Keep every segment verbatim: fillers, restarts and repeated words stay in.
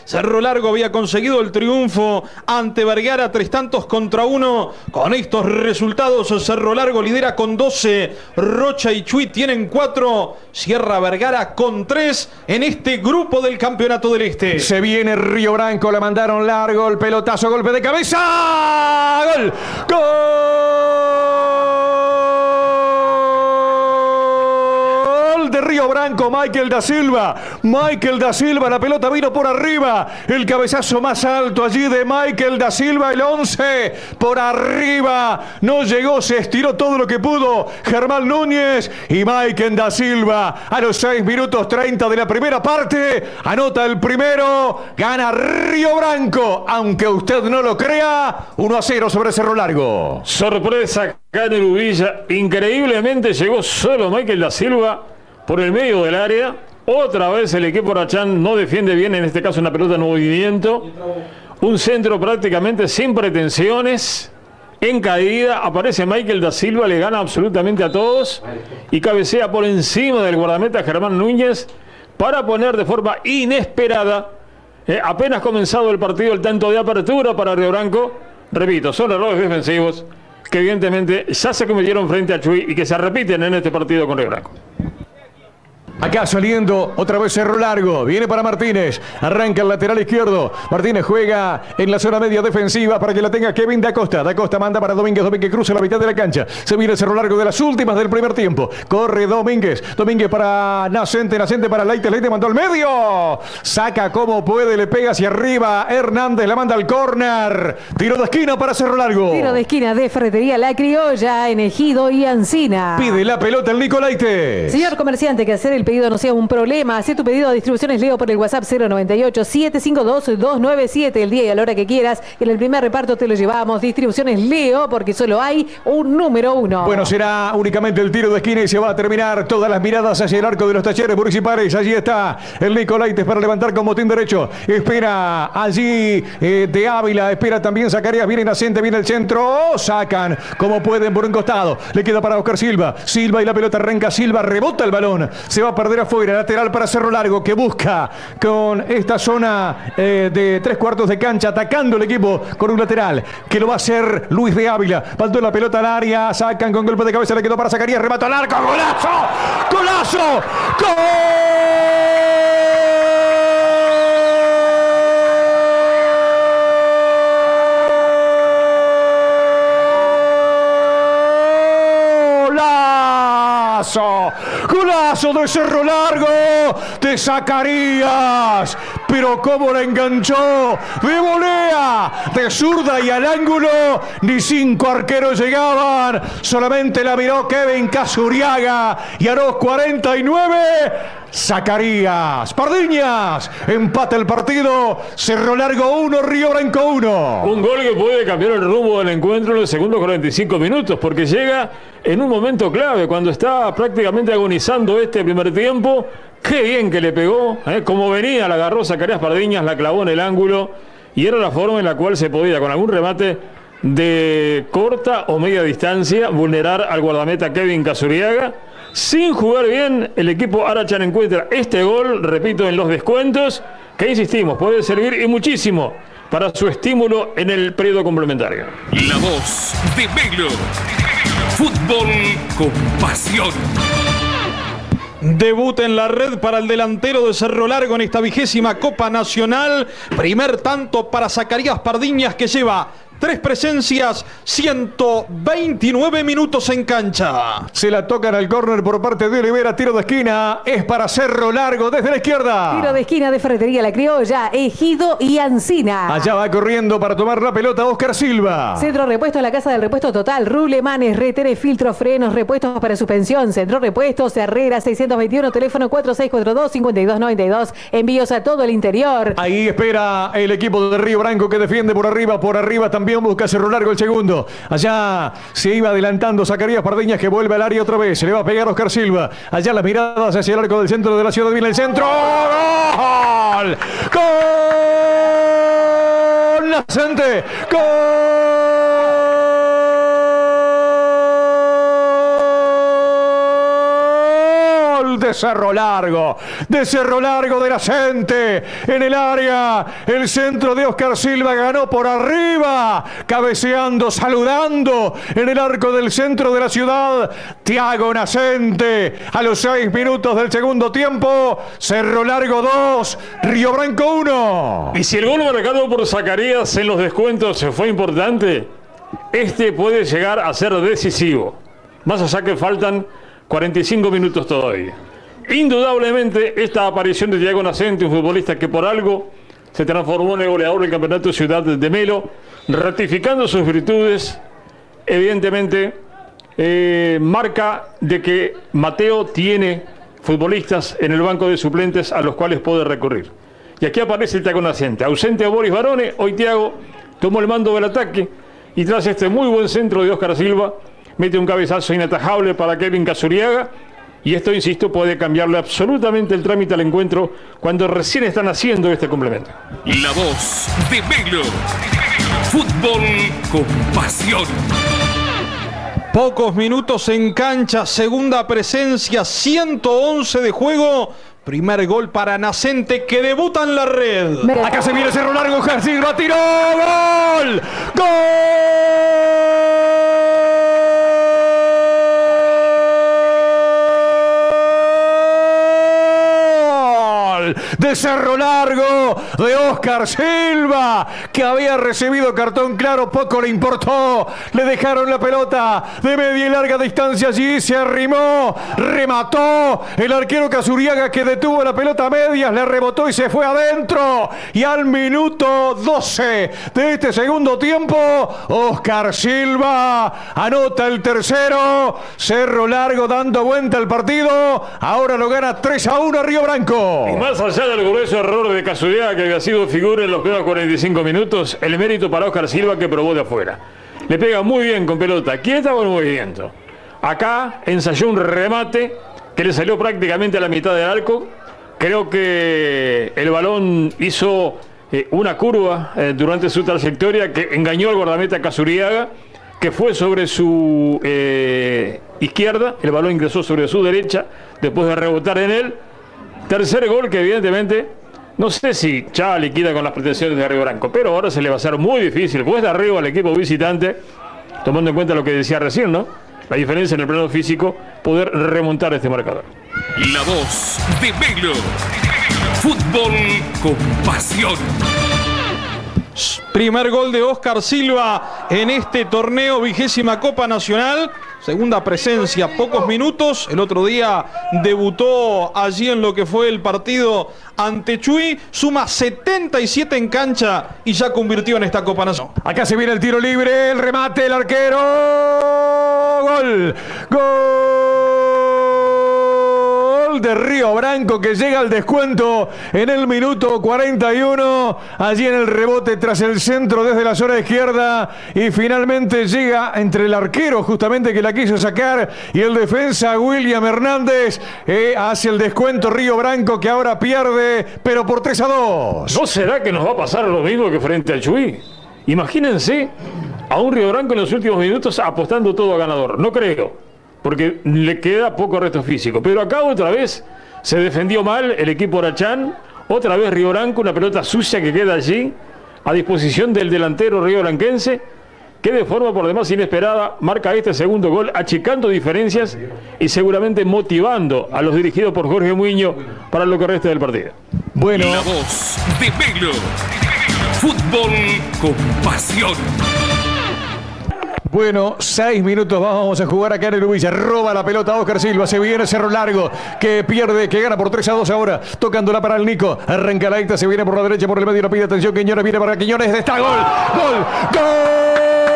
Cerro Largo había conseguido el triunfo ante Vergara, tres tantos contra uno. Con estos resultados, Cerro Largo lidera con doce, Rocha y Chuy tienen cuatro, cierra Vergara con tres en este grupo del Campeonato del Este. Se viene Río Branco, la mandaron largo, el pelotazo, golpe de cabeza, gol, gol de Río Branco, Michael da Silva, Michael da Silva, la pelota vino por arriba, el cabezazo más alto allí de Michael da Silva, el once, por arriba, no llegó, se estiró todo lo que pudo, Germán Núñez y Michael da Silva, a los seis minutos treinta de la primera parte, anota el primero, gana Río Branco, aunque usted no lo crea, uno a cero sobre Cerro Largo. Sorpresa acá en Ubilla, increíblemente llegó solo Michael da Silva por el medio del área. Otra vez el equipo Arachán no defiende bien, en este caso una pelota en movimiento. Un centro prácticamente sin pretensiones, en caída. Aparece Michael da Silva, le gana absolutamente a todos y cabecea por encima del guardameta Germán Núñez para poner de forma inesperada, eh, apenas comenzado el partido, el tanto de apertura para Río Branco. Repito, son errores defensivos que evidentemente ya se cometieron frente a Chuy y que se repiten en este partido con Río Branco. Acá saliendo otra vez Cerro Largo, viene para Martínez, arranca el lateral izquierdo, Martínez juega en la zona media defensiva para que la tenga Kevin da Costa, da Costa manda para Domínguez, Domínguez cruza la mitad de la cancha, se viene Cerro Largo de las últimas del primer tiempo, corre Domínguez, Domínguez para Nacente, Nacente para Leite, Leite mandó al medio, saca como puede, le pega hacia arriba, Hernández la manda al córner, tiro de esquina para Cerro Largo. Tiro de esquina de Ferretería La Criolla en Ejido y Ancina. Pide la pelota el Nico Leite. Señor comerciante, que hacer el pedido no sea un problema. Hacé tu pedido a Distribuciones Leo por el WhatsApp cero noventa y ocho, setecientos cincuenta y dos, doscientos noventa y siete el día y a la hora que quieras. En el primer reparto te lo llevamos. Distribuciones Leo, porque solo hay un número uno. Bueno, será únicamente el tiro de esquina y se va a terminar todas las miradas hacia el arco de los Talleres municipales. Allí está el Nico Leites para levantar con botín derecho. Espera allí eh, de Ávila. Espera también Zacarías. Viene Nacente, viene el centro. Oh, sacan como pueden por un costado. Le queda para Oscar Silva. Silva y la pelota arranca. Silva rebota el balón. Se va a perder afuera. Lateral para Cerro Largo, que busca con esta zona eh, de tres cuartos de cancha, atacando el equipo con un lateral, que lo va a hacer Luis de Ávila. Faltó la pelota al área, sacan con golpe de cabeza, le quedó para Zacarías, remata al arco, ¡golazo! ¡Golazo! ¡Gol! Golazo de Cerro Largo de Zacarías, pero cómo la enganchó de volea, de zurda y al ángulo, ni cinco arqueros llegaban, solamente la miró Kevin Casuriaga y a los cuarenta y nueve Zacarías, Pardiñas, empata el partido, Cerro Largo uno, Río Branco uno. Un gol que puede cambiar el rumbo del encuentro en los segundos cuarenta y cinco minutos, porque llega en un momento clave, cuando está prácticamente agonizando este primer tiempo. Qué bien que le pegó, ¿eh? Como venía, la agarró Zacarías Pardiñas, la clavó en el ángulo, y era la forma en la cual se podía, con algún remate de corta o media distancia, vulnerar al guardameta Kevin Casuriaga. Sin jugar bien, el equipo Arachán encuentra este gol, repito, en los descuentos, que insistimos, puede servir y muchísimo para su estímulo en el periodo complementario. La voz de Melo. Fútbol con pasión. Debut en la red para el delantero de Cerro Largo en esta vigésima Copa Nacional. Primer tanto para Zacarías Pardiñas, que lleva tres presencias, ciento veintinueve minutos en cancha. Se la tocan al córner por parte de Olivera, tiro de esquina, es para Cerro Largo desde la izquierda. Tiro de esquina de Ferretería La Criolla, Ejido y Ancina. Allá va corriendo para tomar la pelota Oscar Silva. Centro Repuesto, la casa del repuesto total, rulemanes, retenes, filtros, frenos, repuestos para suspensión. Centro Repuestos, Herrera seiscientos veintiuno, teléfono cuatro seis cuatro dos, cinco dos nueve dos, envíos a todo el interior. Ahí espera el equipo de Río Branco, que defiende por arriba, por arriba también busca Cerro Largo el segundo. Allá se iba adelantando Zacarías Pardiñas, que vuelve al área otra vez. Se le va a pegar Oscar Silva. Allá las miradas hacia el arco del centro de la ciudad. Viene el centro. ¡Gol! ¡Gol! Nacente. ¡Gol gol de Cerro Largo, de Cerro Largo de Nacente, en el área, el centro de Oscar Silva ganó por arriba, cabeceando, saludando, en el arco del centro de la ciudad, Thiago Nacente, a los seis minutos del segundo tiempo, Cerro Largo dos, Río Branco uno. Y si el gol marcado por Zacarías en los descuentos fue importante, este puede llegar a ser decisivo, más allá que faltan cuarenta y cinco minutos todavía. Indudablemente esta aparición de Thiago Nacente, un futbolista que por algo se transformó en el goleador del campeonato Ciudad de Melo, ratificando sus virtudes, evidentemente eh, marca de que Mateo tiene futbolistas en el banco de suplentes a los cuales puede recurrir. Y aquí aparece el Thiago Nacente, ausente a Boris Barone, hoy Thiago tomó el mando del ataque y tras este muy buen centro de Oscar Silva, mete un cabezazo inatajable para Kevin Casuriaga, y esto, insisto, puede cambiarle absolutamente el trámite al encuentro cuando recién están haciendo este complemento. La voz de Melo. Fútbol con pasión. Pocos minutos en cancha, segunda presencia, ciento once de juego. Primer gol para Nacente que debuta en la red. Acá se viene Cerro Largo, Oscar Silva tiró, gol, gol. De Cerro Largo, de Oscar Silva, que había recibido cartón claro, poco le importó, le dejaron la pelota de media y larga distancia, allí se arrimó, remató el arquero Casuriaga, que detuvo la pelota a medias, le rebotó y se fue adentro, y al minuto doce de este segundo tiempo, Oscar Silva anota el tercero. Cerro Largo dando vuelta al partido, ahora lo gana tres a uno a Río Branco. Y más allá del grueso error de Casuriaga, que había sido figura en los primeros cuarenta y cinco minutos, el mérito para Oscar Silva, que probó de afuera. Le pega muy bien con pelota, quieta o en movimiento. Acá ensayó un remate que le salió prácticamente a la mitad del arco. Creo que el balón hizo eh, una curva eh, durante su trayectoria que engañó al guardameta Casuriaga, que fue sobre su eh, izquierda, el balón ingresó sobre su derecha después de rebotar en él. Tercer gol que evidentemente, no sé si ya liquida con las pretensiones de Río Branco, pero ahora se le va a hacer muy difícil, cuesta arriba al equipo visitante, tomando en cuenta lo que decía recién, ¿no? La diferencia en el plano físico, poder remontar este marcador. La voz de Melo. Fútbol con pasión. Primer gol de Oscar Silva en este torneo, vigésima Copa Nacional. Segunda presencia, pocos minutos. El otro día debutó allí en lo que fue el partido ante Chuy. Suma setenta y siete en cancha y ya convirtió en esta Copa Nacional. Acá se viene el tiro libre, el remate, el arquero. Gol. Gol de Río Branco, que llega al descuento en el minuto cuarenta y uno. Allí en el rebote tras el centro desde la zona izquierda. Y finalmente llega entre el arquero justamente que la quiso sacar y el defensa William Hernández. Eh, hace el descuento Río Branco, que ahora pierde, pero por tres a dos. ¿No será que nos va a pasar lo mismo que frente al Chuy? Imagínense a un Río Branco en los últimos minutos apostando todo a ganador. No creo, porque le queda poco resto físico. Pero acá otra vez se defendió mal el equipo Arachán. Otra vez Río Branco, una pelota sucia que queda allí a disposición del delantero riobranquense, que de forma por demás inesperada marca este segundo gol, achicando diferencias y seguramente motivando a los dirigidos por Jorge Muiño para lo que resta del partido. Bueno, la voz de Melo. Fútbol con pasión. Bueno, seis minutos vamos a jugar acá en el Ubilla. Roba la pelota a Oscar Silva. Se viene Cerro Largo, que pierde, que gana por tres a dos ahora. Tocándola para el Nico. Arranca la esta, se viene por la derecha, por el medio. No pide atención. Quiñones viene para Quiñones. Está gol. Gol. Gol.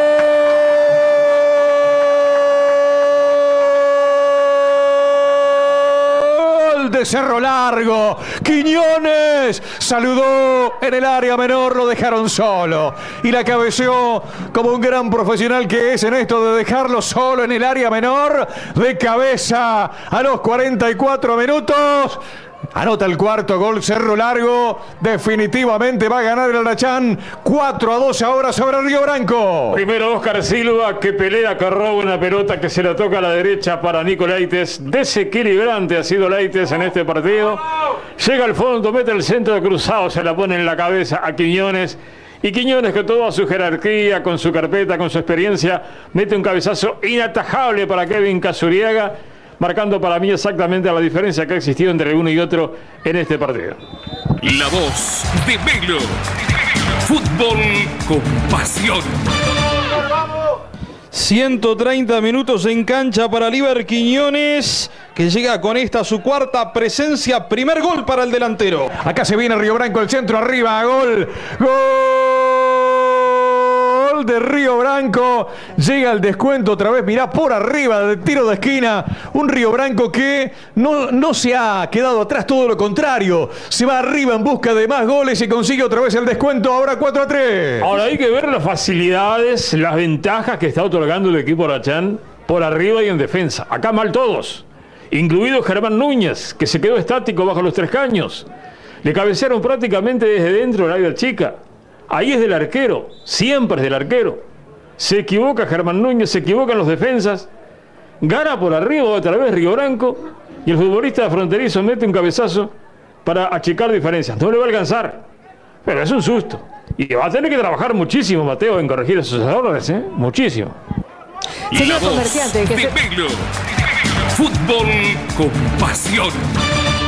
De Cerro Largo, Quiñones saludó en el área menor, lo dejaron solo y la cabeceó como un gran profesional que es en esto de dejarlo solo en el área menor, de cabeza a los cuarenta y cuatro minutos. Anota el cuarto gol, Cerro Largo. Definitivamente va a ganar el Arachán. cuatro a dos ahora sobre Río Branco. Primero Oscar Silva, que pelea, que roba una pelota que se la toca a la derecha para Nico Leites. Desequilibrante ha sido Leites en este partido. Llega al fondo, mete el centro de cruzado, se la pone en la cabeza a Quiñones. Y Quiñones, que toda su jerarquía, con su carpeta, con su experiencia, mete un cabezazo inatajable para Kevin Casuriaga, marcando para mí exactamente la diferencia que ha existido entre uno y otro en este partido. La voz de Melo. Fútbol con pasión. ciento treinta minutos en cancha para Liber Quiñones, que llega con esta su cuarta presencia. Primer gol para el delantero. Acá se viene Río Branco, el centro arriba, gol, gol de Río Branco. Llega el descuento otra vez, mirá por arriba de tiro de esquina. Un Río Branco que no, no se ha quedado atrás, todo lo contrario. Se va arriba en busca de más goles y consigue otra vez el descuento, ahora cuatro a tres. Ahora hay que ver las facilidades, las ventajas que está otorgando el equipo Arachán por arriba y en defensa. Acá mal todos, incluido Germán Núñez, que se quedó estático bajo los tres caños. Le cabecearon prácticamente desde dentro del área chica. Ahí es del arquero, siempre es del arquero. Se equivoca Germán Núñez, se equivocan los defensas. Gana por arriba otra vez Río Branco y el futbolista fronterizo mete un cabezazo para achicar diferencias. No le va a alcanzar, pero es un susto. Y va a tener que trabajar muchísimo Mateo en corregir esos errores, ¿eh? Muchísimo. Señor La voz comerciante, que de se... Melo. Fútbol con pasión.